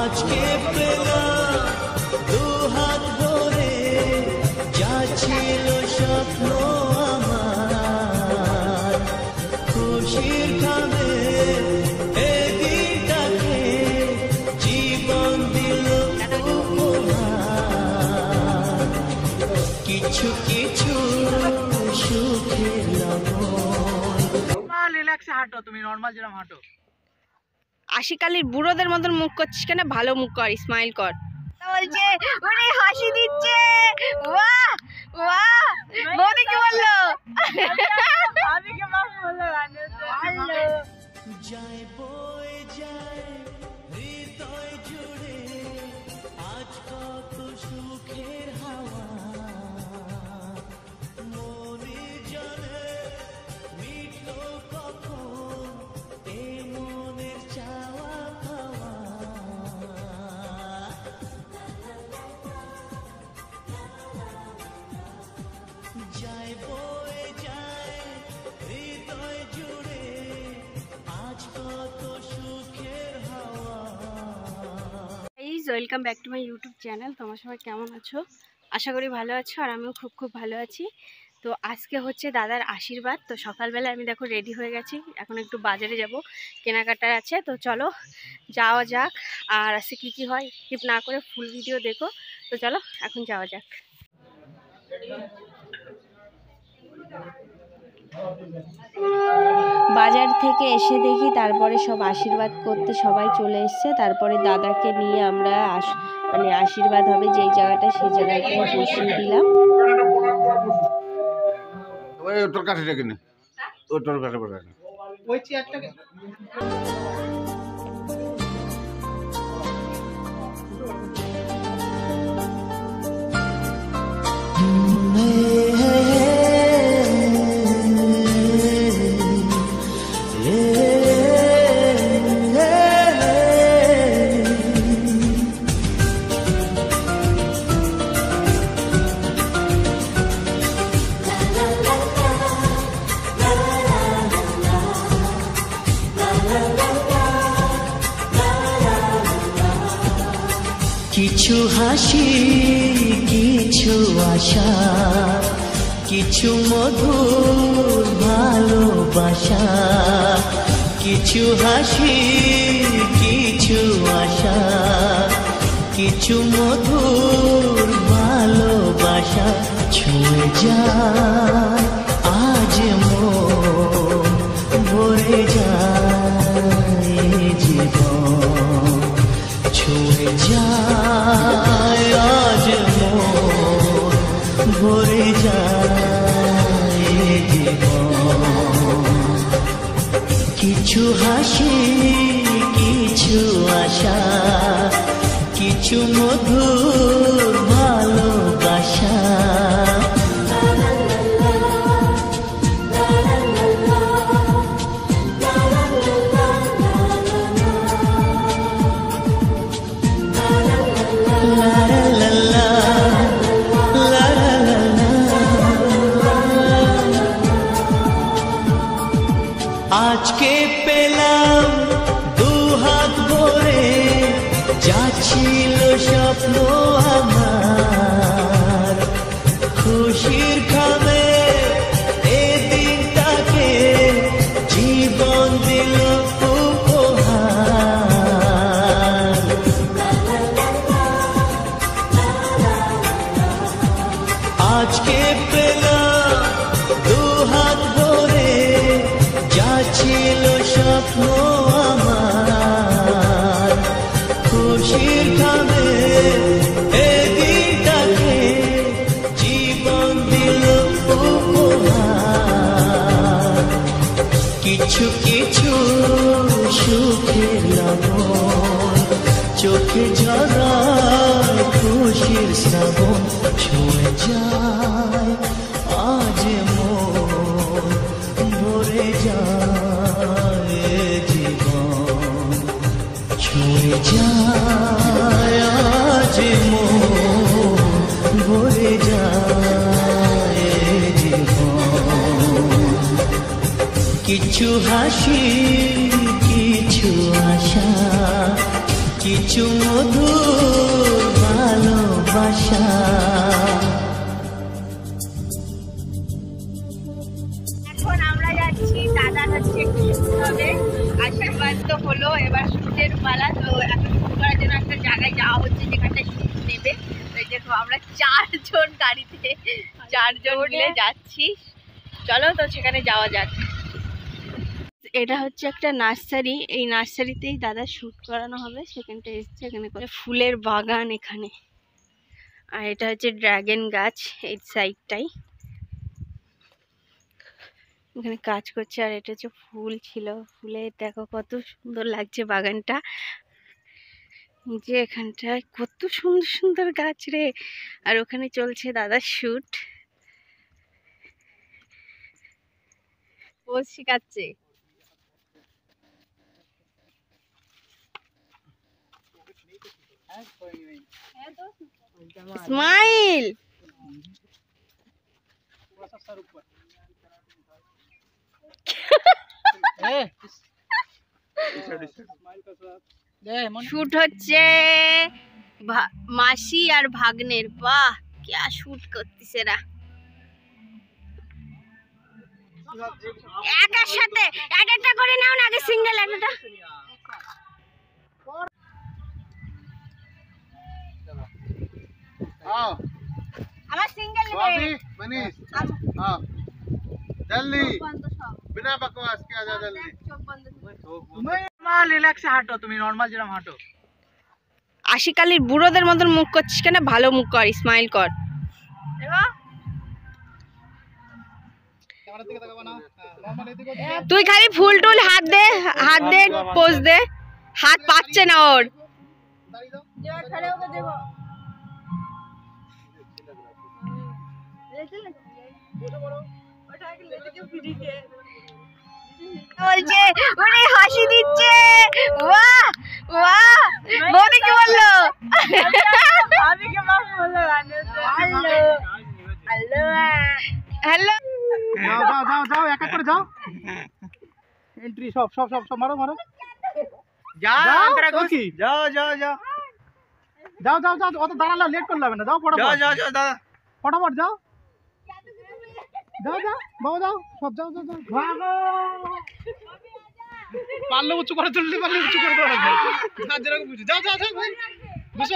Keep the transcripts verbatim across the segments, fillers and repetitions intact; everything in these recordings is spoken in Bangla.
আজকে পেলাম দু হাত ভরে যা ছিল স্বপ্ন আমার, খুশির খাবে এই দিনটাকে জীবন দিল উপহার, কিছু কিছু সুখের লবণ। রিল্যাক্সে হাঁটো, তুমি নরমাল যেরকম হাঁটো। আশিকালির বুড়োদের মতন মুখ করছিস কেন? ভালো মুখ কর, স্মাইল কর। বলছে ওরে হাসি দিচ্ছে, বাহ বাহ। বৌদি কি বললো? আমি কে বাপ বললো ভালো। যায় বয়ে যায় হৃদয় জুড়ে আজ কত সুখের হাওয়া, মনে জানে মিটলো কখন এ মনের চাওয়া খাওয়া। যায় বয়ে যায় হৃদয় জুড়ে আজ কত সুখের হাওয়া। Guys, welcome back to my YouTube channel. তোমার সবাই কেমন আছো? আশা করি ভালো আছো, আর আমিও খুব খুব ভালো আছি। তো আজকে হচ্ছে দাদার আশীর্বাদ। তো সকালবেলা আমি দেখো রেডি হয়ে গেছি, এখন একটু বাজারে যাব, কেনাকাটা আছে। তো চলো যাওয়া যাক, আর আজকে কী কী হয় স্কিপ না করে ফুল ভিডিও দেখো। তো চলো এখন যাওয়া যাক। বাজার থেকে এসে দেখি তারপরে সব আশীর্বাদ করতে সবাই চলে এসছে। তারপরে দাদাকে নিয়ে আমরা মানে আশীর্বাদ হবে যেই জায়গাটা, সেই জায়গাটায় বসিয়ে দিলাম। তোর কাছে ডেকে নে, তোর কাছে বসায় না ওই চেয়ারটাকে। কিছু হাসি, কিছু আশা, কিছু মধুর ভালোবাসা, কিছু হাসি, কিছু আশা, কিছু মধুর ভালোবাসা, ছুঁয়ে যায় আজ মন, ভরে যায় জীবন, ছুঁয়ে যায় আজ মন, ভরে যায় জীবন। কিছু হাসি, কিছু আশা, কিছু মধুর ভালোবাসা। আজকে পেলাম দু হাত ভরে যা ছিল স্বপ্ন আমার, খুশির খাবে এ দিনটাকে জীবন দিল উপহার। আজকে পেলাম দু হাত ভরে যা ছিল স্বপ্ন আমার, খুশির খাবে এ দিনটাকে জীবন দিল উপহার। কিছু কিছু সুখের লবণ, চোখে ঝরায় খুশির শ্রাবণ, ছুঁয়ে যায় আজ মন, ভরে যায় জীবন, ছুঁয়ে যায় আজ মন, ভরে যায় জীবন। কিছু হাসি, কিছু আশা, কিছু মধুর ভালোবাসা। এখন আমরা যাচ্ছি, দাদা হচ্ছে একটু শুট হবে, আশীর্বাদ তো হলো, এবার শুটের পালা। তো এখন শুট করার জন্য একটা জায়গায় যাওয়া হচ্ছে যেখানটা শুট নেবে। তাই দেখো আমরা চারজন গাড়িতে চারজন মিলে যাচ্ছি, চলো তো সেখানে যাওয়া যাক। এটা হচ্ছে একটা নার্সারি, এই নার্সারিতেই দাদা শুট করানো হবে, সেখানটা এসছে। এখানে করে ফুলের বাগান এখানে, আর এটা হচ্ছে ড্রাগন গাছ এই সাইডটাই, এখানে কাজ করছে। আর এটা হচ্ছে ফুল ছিল, ফুলে দেখো কত সুন্দর লাগছে বাগানটা। যে এখানটায় কত সুন্দর সুন্দর গাছ রে। আর ওখানে চলছে দাদার শুট, পোজ শিখাচ্ছে। স্মাইল। শুট হচ্ছে মাসি আর ভাগ্নের। বাহ क्या শুট করতেছে এরা একার সাথে। এক একটা করে নাও না, আগে সিঙ্গেল একটা। आओ আমার সিঙ্গেল भाभी मनीष हाँ जल्दी बिना बकवास के आजा जल्दी। নর্মাল রিল্যাক্সে হাঁটো, তুমি নর্মাল যেরকম হাঁটো। আশিকালির বুড়োদের মতন মুখ করছিস কেন? ভালো মুখ কর, স্মাইল কর। তুই খালি ফুল টুল হাত দে, হাত দে, পোজ দে। হাত পাচ্ছে না ওর। বলছে ওরে হাসি দিচ্ছে। বাহ বাহ, বৌদি কি বললো? ভাবিকে মা বললো হ্যালো হ্যালো হ্যালো। जाओ जाओ जाओ जाओ एक एक করে যাও এন্ট্রি সব সব সব সব মারো মারো যাও যাও, অন্তরা ও ঘুষ। কি? যাও যাও যাও যাও যাও যাও অত দাঁড়ালে লেট করলে হবে না যাও যাও ফটাফট যাও যাও দাদা। ফটাফট যাও যাও যাও বাবা যাও সব যাও যাও যাও ভাগো পারলে উঁচু করে তুললে পারলে উঁচু করে দাও না যেরকম বুঝো যাও যাও যাও ভাই বসো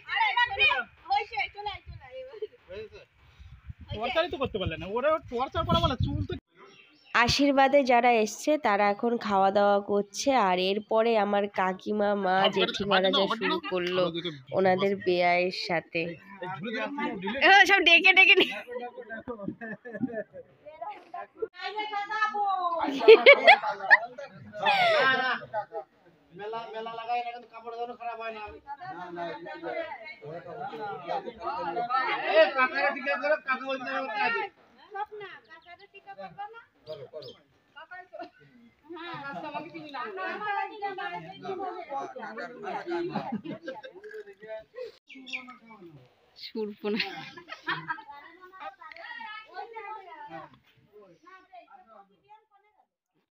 টর্চারই তো করতে পারলে না ওরে টর্চার করা বলে চুল তো। আশীর্বাদে যারা এসছে তারা এখন খাওয়া দাওয়া করছে। আর এরপরে আমার কাকিমা মা জেঠিমারা যা শুরু করলো ওনাদের বেয়ায়ের সাথে। সব ডেকে ডেকে নি- মেলা মেলা লাগাই না কিন্তু কাপড় যেন খারাপ হয় না। এ কাকারা টিকা করে কাকা বলতে হবে আগে সুরপনা